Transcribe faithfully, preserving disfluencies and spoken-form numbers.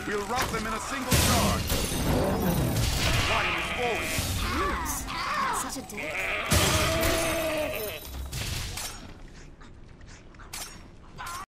We'll rout them in a single charge. Lion is forward. Jeez, such a dick.